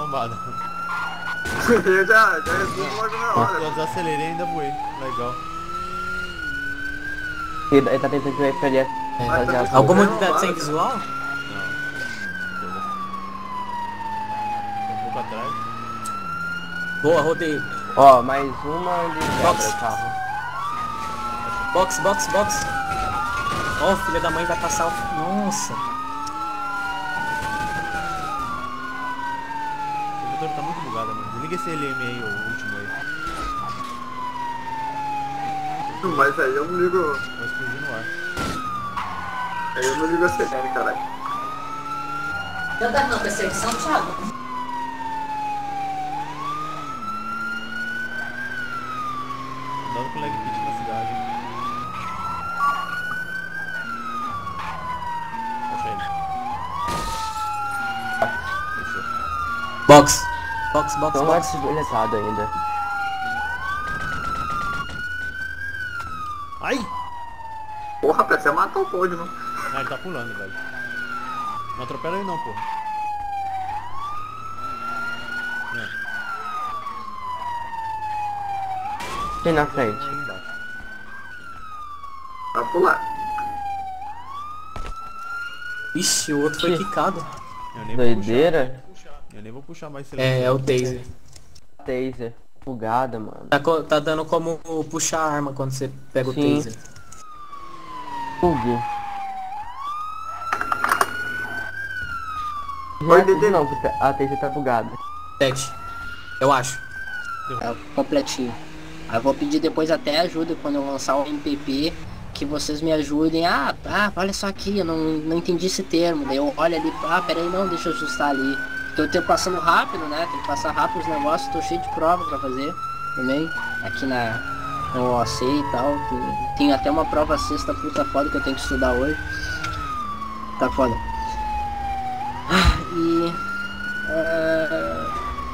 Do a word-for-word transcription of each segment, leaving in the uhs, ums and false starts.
lombada. Eu já, já resumo logo na hora. Eu desacelerei e ainda voei. Legal. Ele, ele tá tentando que eu fazer fazer as Alguma Não, unidade bala, sem cara. visual? Não. Tô um pouco atrás. Boa, rodei. Ó, mais uma ele Box. quebra o carro. Box, box, box. Ó, o filho da mãe vai passar o... Nossa. O motor tá muito bugado, mano. Desliga esse L M aí, o último aí. Mas aí eu não ligo. Vai explodir no ar. Aí eu não ligo a C N, caralho. Já tá na perseguição, Thiago? Andando com leg kit na cidade. Acha ele. Fechou. Box. Box, box, Então vai box. ser deletado ainda. Ai! Porra, pra você matar o pódio, não. Ah, ele tá pulando, velho. Não atropela ele não, porra. Não. Tem na frente. Aí embaixo. Vai pular. Ixi, o outro foi Ih. quicado. Eu nem vou puxar. Doideira. Eu nem vou puxar mais esse É, é o taser. Taser. Bugada, mano. Tá, co- tá dando como puxar a arma quando você pega Sim. o taser. Bug. Não Oi, é tudo Dede. não, porque a taser tá bugada. Sete. Eu acho. É completinho. Aí eu vou pedir depois até ajuda quando eu lançar o M P P, que vocês me ajudem. Ah, ah, olha só aqui, eu não, não entendi esse termo. Daí eu olho ali, ah, peraí, não, deixa eu ajustar ali. Então eu tenho passando rápido, né? Tem que passar rápido os negócios, tô cheio de prova pra fazer também. Aqui na, na O C e tal. Tem, tem até uma prova sexta puta foda que eu tenho que estudar hoje. Tá foda. Ah, e... ah,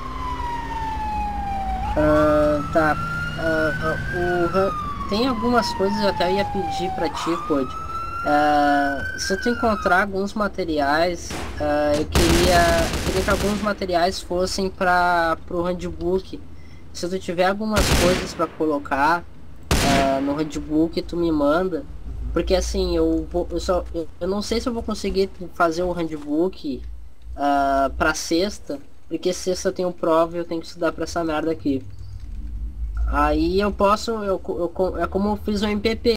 ah, tá. Ah, ah, o Ran- tem algumas coisas que eu até ia pedir pra ti, Code. Ah, se tu encontrar alguns materiais, ah, eu queria, queria que alguns materiais fossem para pro handbook. Se tu tiver algumas coisas para colocar ah, no handbook, tu me manda. Porque assim, eu vou, eu só, eu, eu não sei se eu vou conseguir fazer o handbook ah, pra sexta, porque sexta eu tenho prova e eu tenho que estudar pra essa merda aqui. Aí eu posso, eu, eu, é como eu fiz o M P P.